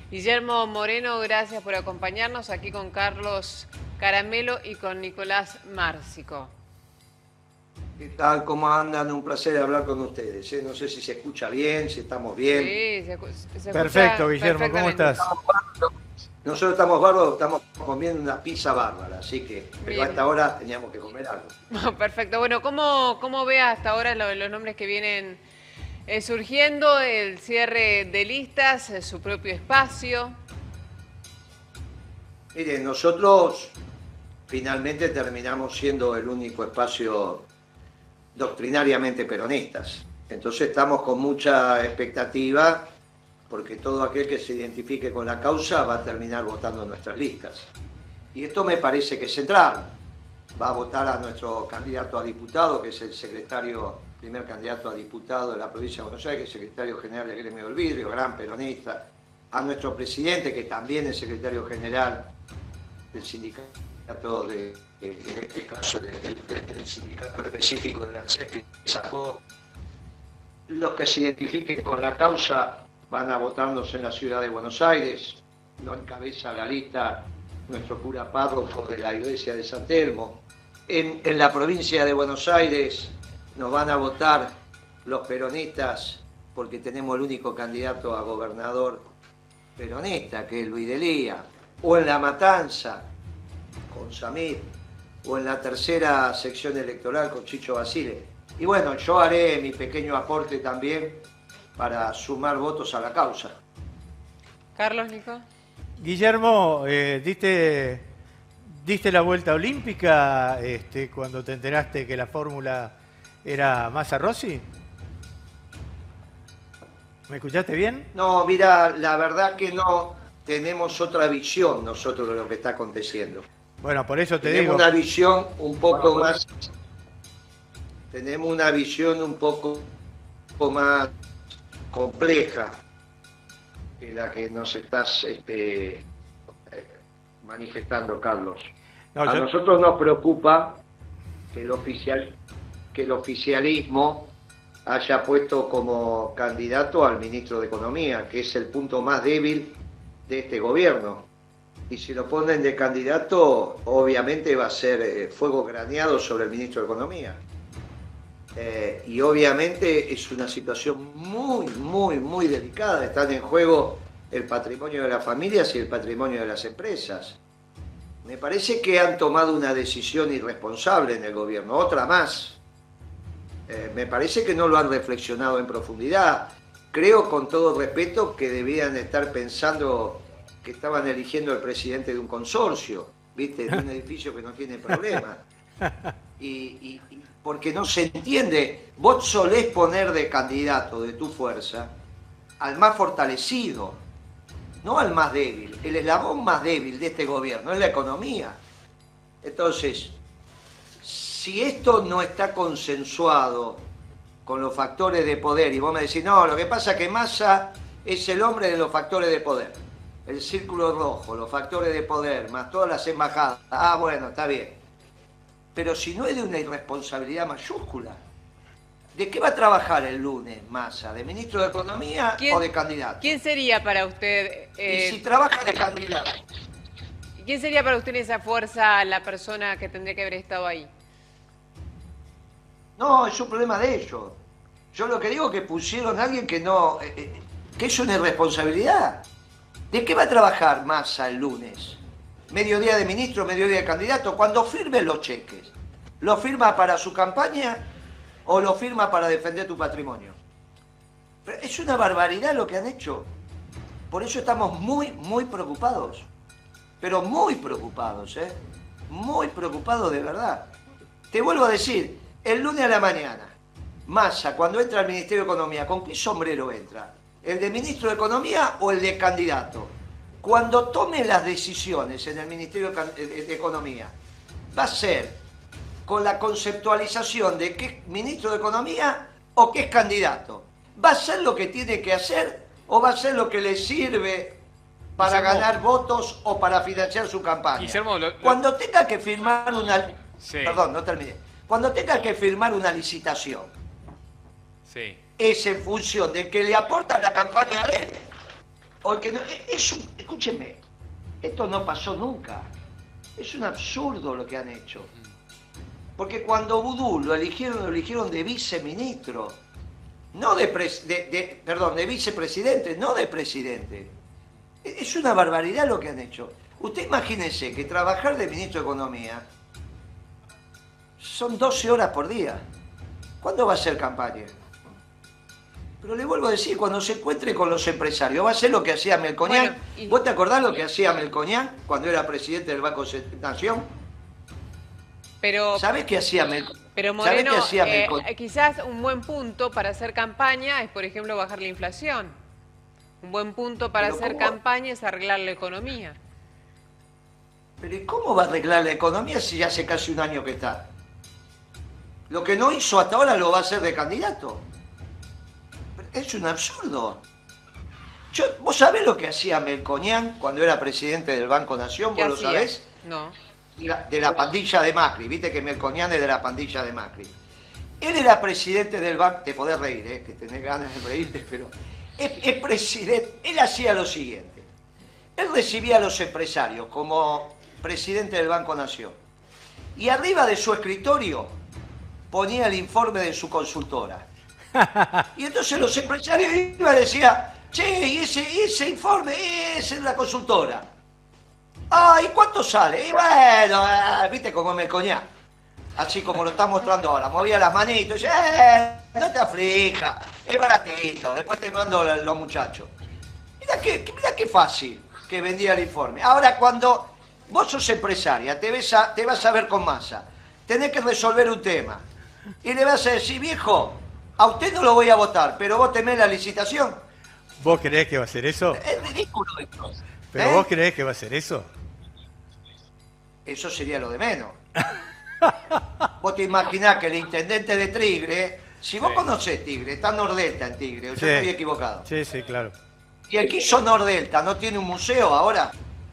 Guillermo Moreno, gracias por acompañarnos aquí con Carlos Caramelo y con Nicolás Márcico. ¿Qué tal? ¿Cómo andan? Un placer hablar con ustedes. No sé si se escucha bien, si estamos bien. Sí, se Perfecto, escucha Guillermo, ¿cómo perfectamente. estás? Nosotros estamos bárbaros, estamos comiendo una pizza bárbara, así que, pero a Bien, esta hora teníamos que comer algo. perfecto. Bueno, ¿cómo ve hasta ahora los nombres que vienen surgiendo? El cierre de listas, su propio espacio. Miren, nosotros finalmente terminamos siendo el único espacio doctrinariamente peronistas. Entonces estamos con mucha expectativa porque todo aquel que se identifique con la causa va a terminar votando en nuestras listas. Y esto me parece que es central. Va a votar a nuestro candidato a diputado, que es el primer candidato a diputado de la provincia de Buenos Aires, que es secretario general del Gremio del Vidrio, gran peronista, a nuestro presidente, que también es secretario general del sindicato en este caso del sindicato específico de la ANSES, que sacó. Los que se identifiquen con la causa van a votarnos en la ciudad de Buenos Aires. Lo encabeza la lista nuestro cura párroco de la iglesia de San Telmo. En la provincia de Buenos Aires nos van a votar los peronistas porque tenemos el único candidato a gobernador peronista, que es Luis Delía. O en La Matanza, con Samir, o en la tercera sección electoral con Chicho Basile. Y bueno, yo haré mi pequeño aporte también para sumar votos a la causa. Carlos, Nico. Guillermo, diste la vuelta olímpica cuando te enteraste que la fórmula era Massa Rossi. ¿Me escuchaste bien? No, mira, la verdad que no tenemos otra visión nosotros de lo que está aconteciendo. Bueno, por eso te Tenemos digo. una visión un poco más. Tenemos una visión un poco más compleja que la que nos estás manifestando, Carlos. No, A nosotros nos preocupa que el oficialismo haya puesto como candidato al ministro de Economía, que es el punto más débil de este gobierno. Y si lo ponen de candidato, obviamente va a ser fuego graneado sobre el ministro de Economía. Y obviamente es una situación muy delicada. Están en juego el patrimonio de las familias y el patrimonio de las empresas. Me parece que han tomado una decisión irresponsable en el gobierno, otra más. Me parece que no lo han reflexionado en profundidad. Creo, con todo respeto, que debían estar pensando que estaban eligiendo al presidente de un consorcio, ¿viste? De un edificio que no tiene problema. Y porque no se entiende, vos solés poner de candidato de tu fuerza al más fortalecido, no al más débil. El eslabón más débil de este gobierno es la economía. Entonces, si esto no está consensuado con los factores de poder, y vos me decís, no, lo que pasa es que Massa es el hombre de los factores de poder, el círculo rojo, los factores de poder, más todas las embajadas, bueno, está bien. Pero si no es de una irresponsabilidad mayúscula, ¿de qué va a trabajar el lunes Massa? ¿De ministro de Economía o de candidato? ¿Quién sería para usted? Y si trabaja de candidato. ¿Quién sería para usted en esa fuerza la persona que tendría que haber estado ahí? No, es un problema de ellos. Yo lo que digo es que pusieron a alguien que no, que es una irresponsabilidad. ¿De qué va a trabajar Massa el lunes? Mediodía de ministro, mediodía de candidato. Cuando firme los cheques, ¿lo firma para su campaña o lo firma para defender tu patrimonio? Pero es una barbaridad lo que han hecho. Por eso estamos muy preocupados. Pero muy preocupados, ¿eh? Muy preocupados de verdad. Te vuelvo a decir, el lunes a la mañana, Massa, cuando entra al Ministerio de Economía, ¿con qué sombrero entra? ¿El de ministro de Economía o el de candidato? Cuando tome las decisiones en el Ministerio de Economía, va a ser con la conceptualización de qué es ministro de Economía o qué es candidato. ¿Va a ser lo que tiene que hacer o va a ser lo que le sirve para ganar votos o para financiar su campaña? Guillermo, Cuando tenga que firmar una... Sí. Perdón, no terminé. Cuando tenga que firmar una licitación, Sí. es en función de que le aporta la campaña a él Porque no, escúcheme, esto no pasó nunca. Es un absurdo lo que han hecho. Porque cuando Vudú lo eligieron de viceministro, no de vicepresidente, no de presidente. Es una barbaridad lo que han hecho. Usted imagínese que trabajar de ministro de Economía son 12 horas por día. ¿Cuándo va a ser campaña? Pero le vuelvo a decir, cuando se encuentre con los empresarios, va a ser lo que hacía Melconian. Bueno, ¿Vos te acordás lo que hacía Melconian cuando era presidente del Banco Nación? pero, ¿Sabés qué hacía Melconian? pero Moreno, quizás un buen punto para hacer campaña es, por ejemplo, bajar la inflación. Un buen punto para Pero hacer ¿cómo? campaña es arreglar la economía. Pero ¿y cómo va a arreglar la economía si ya hace casi un año que está? Lo que no hizo hasta ahora lo va a hacer de candidato. Es un absurdo. ¿Vos sabés lo que hacía Melconian cuando era presidente del Banco Nación? ¿Vos lo sabés? No. De la pandilla de Macri. Viste que Melconian es de la pandilla de Macri. Él era presidente del banco. Te podés reír, que tenés ganas de reírte, pero es presidente. Él hacía lo siguiente. Él recibía a los empresarios como presidente del Banco Nación. Y arriba de su escritorio ponía el informe de su consultora. Y entonces los empresarios iban y decían, che, y ese informe es la consultora. Ah, ¿y cuánto sale? Y bueno, viste cómo me coñá. Así como lo está mostrando ahora. Movía las manitos y decía, no te aflijas, es baratito, después te mando los muchachos. Mirá qué fácil que vendía el informe. Ahora, cuando vos sos empresaria, te vas a ver con Massa, tenés que resolver un tema. Y le vas a decir, viejo, a usted no lo voy a votar, pero vos temés la licitación. ¿Vos creés que va a ser eso? Es ridículo esto. ¿Pero vos creés que va a ser eso? Eso sería lo de menos. Vos te imaginás que el intendente de Tigre, si vos conocés Tigre, está Nordelta en Tigre, yo estoy equivocado. Sí, sí, claro. Y el que hizo Nordelta no tiene un museo ahora.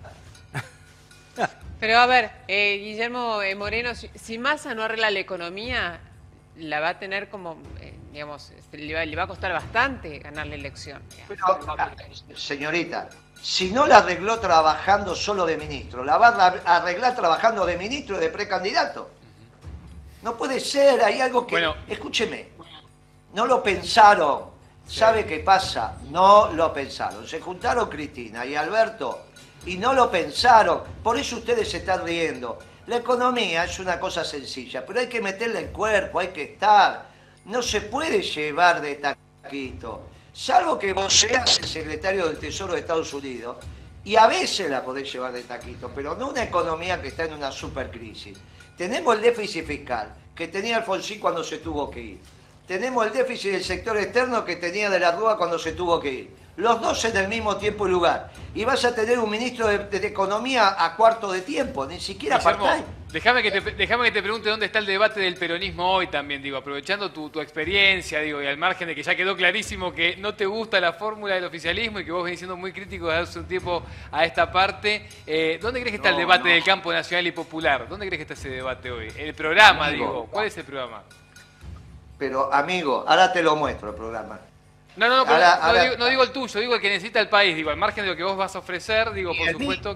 Pero a ver, Guillermo Moreno, si Massa no arregla la economía, la va a tener como, digamos, le va a costar bastante ganar la elección. Pero, señorita, si no la arregló trabajando solo de ministro, la va a arreglar trabajando de ministro y de precandidato. No puede ser, hay algo que... Bueno. Escúcheme, no lo pensaron. ¿Sabe qué pasa? No lo pensaron. Se juntaron Cristina y Alberto y no lo pensaron. Por eso ustedes se están riendo. La economía es una cosa sencilla, pero hay que meterle el cuerpo, hay que estar. No se puede llevar de taquito. Salvo que vos seas el secretario del Tesoro de Estados Unidos, y a veces la podés llevar de taquito, pero no una economía que está en una supercrisis. Tenemos el déficit fiscal que tenía Alfonsín cuando se tuvo que ir. Tenemos el déficit del sector externo que tenía de la Rúa cuando se tuvo que ir. Los dos en el mismo tiempo y lugar. Y vas a tener un ministro de Economía a cuarto de tiempo, ni siquiera part-time. Déjame que te pregunte dónde está el debate del peronismo hoy también, digo, aprovechando tu experiencia, digo, y al margen de que ya quedó clarísimo que no te gusta la fórmula del oficialismo y que vos venís siendo muy crítico desde hace un tiempo a esta parte, ¿dónde crees que está el debate del campo nacional y popular? ¿Dónde crees que está ese debate hoy? El programa, digo, ¿cuál es el programa? Pero, amigo, ahora te lo muestro el programa. No, no digo el tuyo, digo el que necesita el país, digo, al margen de lo que vos vas a ofrecer, digo, por supuesto...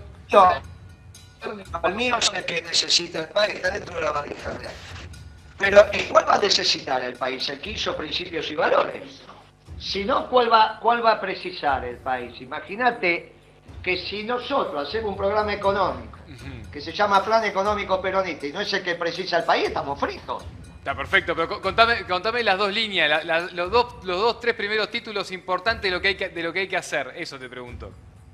El mío es el que necesita el país, está dentro de la valija. Pero ¿cuál va a necesitar el país? El que hizo principios y valores. Si no, ¿cuál va a precisar el país? Imagínate que si nosotros hacemos un programa económico que se llama Plan Económico Peronista y no es el que precisa el país, estamos fritos. Está perfecto, pero contame las dos líneas, los tres primeros títulos importantes de lo que hay que hacer, eso te pregunto.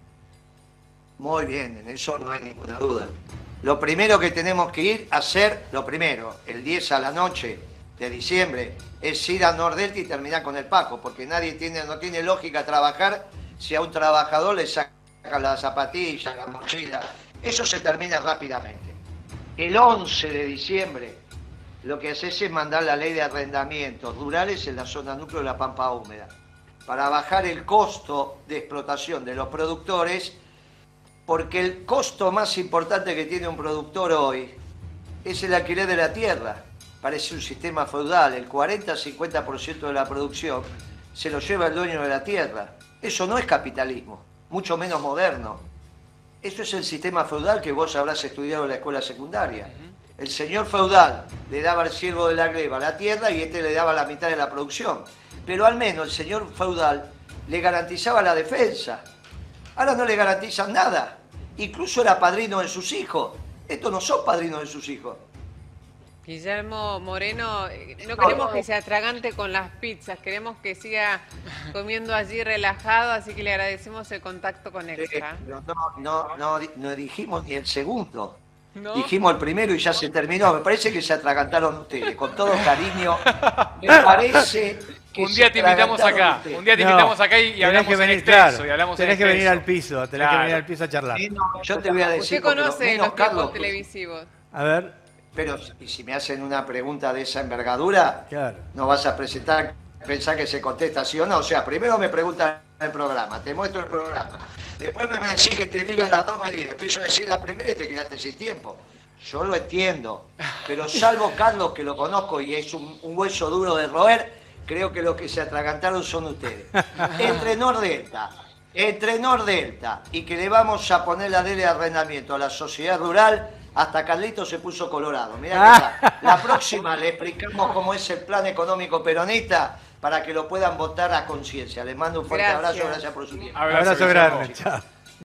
Muy bien, en eso no hay ninguna duda. Lo primero que tenemos que ir a hacer, el 10 a la noche de diciembre, es ir a Nordelta y terminar con el Paco, porque no tiene lógica trabajar si a un trabajador le sacan las zapatillas, la mochila. Eso se termina rápidamente. El 11 de diciembre, lo que haces es mandar la ley de arrendamientos rurales en la zona núcleo de la Pampa Húmeda, para bajar el costo de explotación de los productores, porque el costo más importante que tiene un productor hoy es el alquiler de la tierra. Parece un sistema feudal, el 40-50% de la producción se lo lleva el dueño de la tierra. Eso no es capitalismo. mucho menos moderno. Esto es el sistema feudal que vos habrás estudiado en la escuela secundaria. El señor feudal le daba al siervo de la gleba la tierra y este le daba la mitad de la producción. Pero al menos el señor feudal le garantizaba la defensa. Ahora no le garantizan nada. Incluso era padrino de sus hijos. Estos no son padrinos de sus hijos. Guillermo Moreno, no queremos que se atragante con las pizzas, queremos que siga comiendo allí relajado, así que le agradecemos el contacto con Extra. No dijimos ni el segundo. ¿No? Dijimos el primero y ya se terminó. Me parece que se atragantaron ustedes. Con todo cariño, me parece que un día te invitamos acá. ustedes. Un día te invitamos acá y tenés hablamos que en venir, extenso. claro, Y hablamos tenés en que venir extenso. al piso, tenés que Claro. venir al piso a charlar. Yo te voy a decir. ¿Usted conoce menos los Carlos, tiempos pues, televisivos? A ver, pero si me hacen una pregunta de esa envergadura, claro. no vas a pensar que se contesta sí o no. O sea, primero me preguntan el programa, te muestro el programa. Después me decís que te diga las dos y empiezo a decir la primera y te quedaste sin tiempo. Yo lo entiendo, pero salvo Carlos, que lo conozco y es un hueso duro de roer, creo que los que se atragantaron son ustedes. Entre Nordelta y que le vamos a poner la ley de arrendamiento a la sociedad rural, hasta Carlito se puso colorado. Mirá que la próxima le explicamos cómo es el plan económico peronista para que lo puedan votar a conciencia. Les mando un fuerte Gracias. abrazo, gracias por su tiempo. Abrazo grande. Chao.